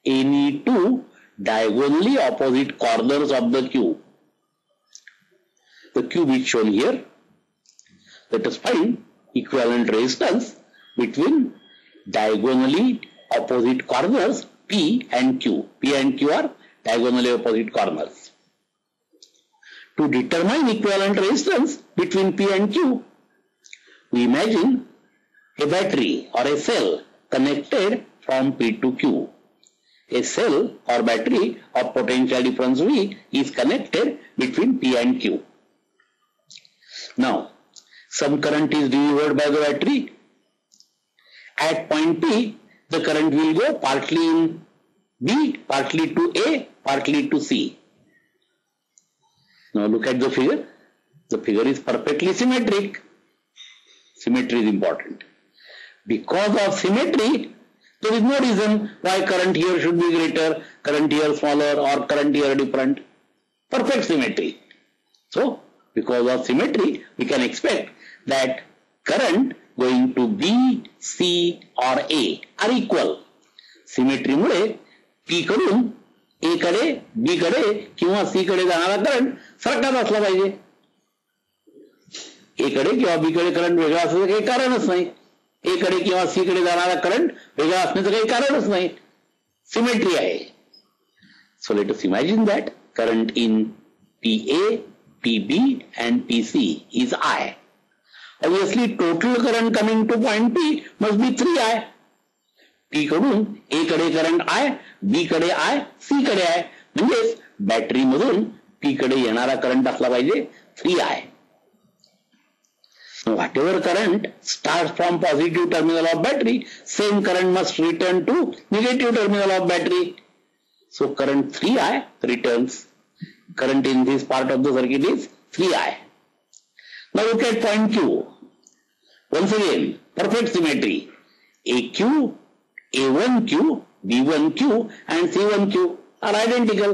any two diagonally opposite corners of the cube. The cube is shown here. Let us find equivalent resistance between diagonally opposite corners P and Q. P and Q are diagonally opposite corners. To determine equivalent resistance between P and Q, we imagine a battery or a cell connected from P to Q. A cell or battery of potential difference V is connected between P and Q. Now, some current is delivered by the battery. At point P, the current will go partly in B, partly to A, partly to C. Now look at the figure. The figure is perfectly symmetric. Symmetry is important. Because of symmetry, there is no reason why current here should be greater, current here smaller, or current here different. Perfect symmetry. So, because of symmetry, we can expect that current going to B, C or A are equal. Symmetry Mule P कडून A कडे, B कडे किंवा C कडे जाणारा current सारखाच असला पाहिजे. A कडे किंवा B कडे करंट वेगळा असण्याचं काही कारणच नाही. A कडे किंवा C कडे जाणारा करंट वेगळा असण्याचं काही कारणच नाही. सिमेट्री आहे. So let us imagine that current in PA, PB and PC is I. Obviously total current coming to point P must be 3I. P कडून A कडे करंट I, B कडे I, C कडे I. म्हणजेच battery मधून P कडे येणारा current असला पाहिजे 3I. Whatever current starts from positive terminal of battery, same current must return to negative terminal of battery. So current 3I returns. Current in this part of the circuit is 3I. Now look at point Q. Once again, perfect symmetry. AQ, A1Q, B1Q and C1Q are identical.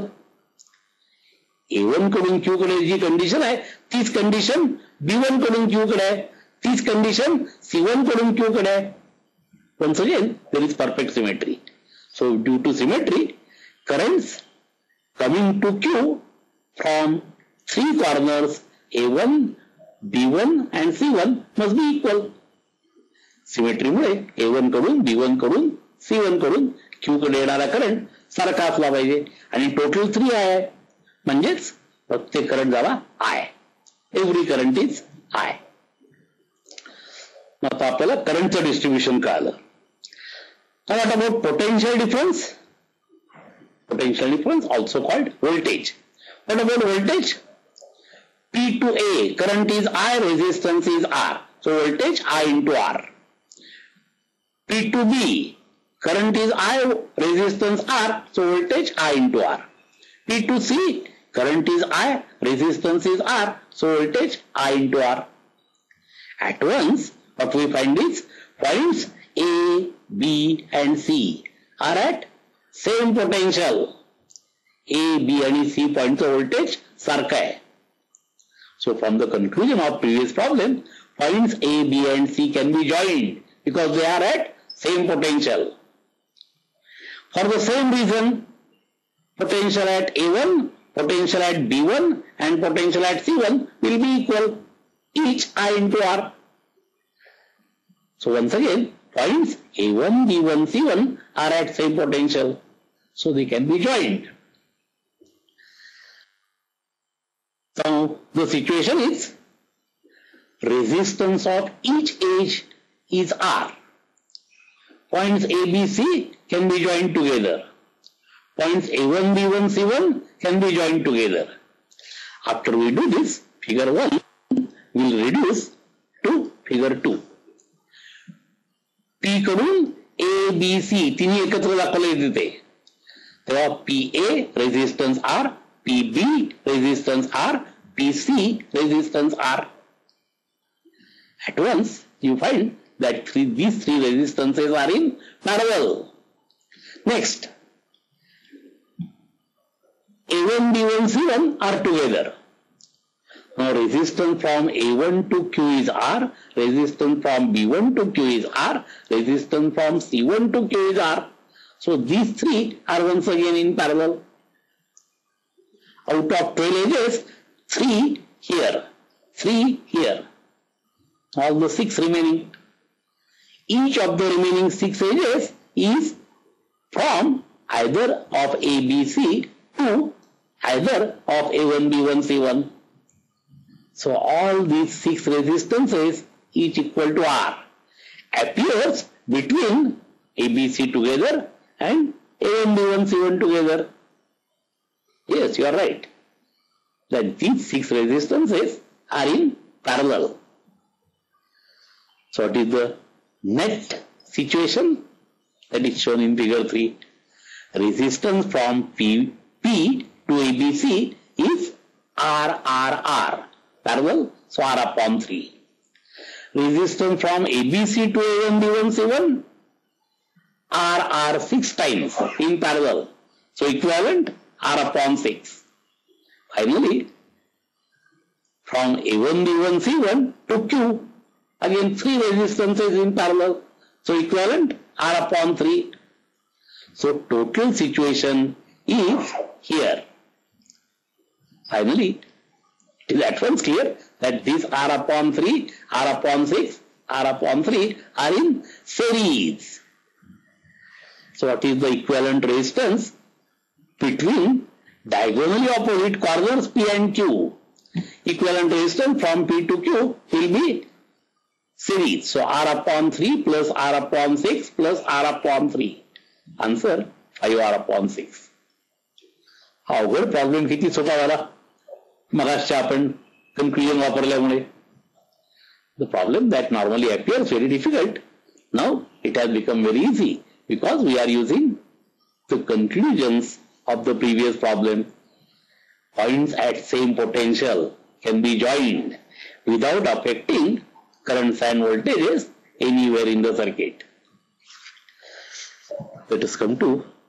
A1 कडून Q कडे जी condition आहे तीच condition B1 कडून Q कडे आहे, तीच condition C1 कडून Q कडे आहे. Once again, there is perfect symmetry. So due to symmetry, currents coming to Q from three corners A1, B1 and C1 must be equal. Symmetry Mule A1 कडून, B1 कडून, C1 कडून Q कडे येणारा current सारखा असला पाहिजे आणि total 3I आहे. म्हणजेच प्रत्येक करंट झाला I. Every current is I. आता आपल्याला करंटचं डिस्ट्रीब्युशन कळालं. Now what about potential difference? Potential difference also called voltage. What about voltage? P to A, current is I, resistance is R. So voltage I into R. P to B, current is I, resistance R. So voltage I into R. P to C, current is I, resistance is R. So voltage I into R. At once, what we find is points A, B and C are at same potential. A, B आणि C पॉइंटचं voltage सारखं आहे. So from the conclusion of previous problem, points A, B and C can be joined because they are at same potential. For the same reason, potential at A1, potential at B1 and potential at C1 will be equal, each I into R. So once again, points A1, B1, C1 are at same potential. So they can be joined. Now the situation is resistance of each edge is R. Points A, B, C can be joined together. Points A1, B1, C1 can be joined together. After we do this, figure 1 will reduce to figure 2. P कडून A, B, C तिन्ही एकत्र दाखवले येते. तेव्हा PA resistance R, PB resistance R, PC resistance R. At once you find that these three resistances are in parallel. Next, A1, B1, C1 are together. Now resistance from A1 to Q is R, resistance from B1 to Q is R, resistance from C1 to Q is R. So these three are once again in parallel. Out of 12 edges, 3 here, 3 here. All the 6 remaining. Each of the remaining 6 edges is from either of A, B, C to either of A1, B1, C1. So all these 6 resistances, each equal to R, appears between A, B, C together and A1, B1, C1 together. Yes, you are right. That these 6 resistances are in parallel. So what is the net situation? That is shown in figure 3. Resistance from P to ABC is R, parallel, so R upon 3. Resistance from ABC to A1, B1, C1, R 6 times in parallel, so equivalent R upon 6. Finally, from A1, B1, C1 to Q, again 3 resistances in parallel, so equivalent R upon 3. So total situation is here. Finally, it is at once clear that these R upon 3, R upon 6, R upon 3 are in series. So what is the equivalent resistance between diagonally opposite corners P and Q? Equivalent resistance from P to Q will be series. So R upon 3 plus R upon 6 plus R upon 3. Answer 5R upon 6. हा अवघड problem किती सोपा झाला मगाशी आपण conclusion वापरल्यामुळे. The problem that normally appears very difficult, now it has become very easy because we are using the conclusions of the previous problem. Points at same potential can be joined without affecting currents and voltages anywhere in the circuit. Let us come to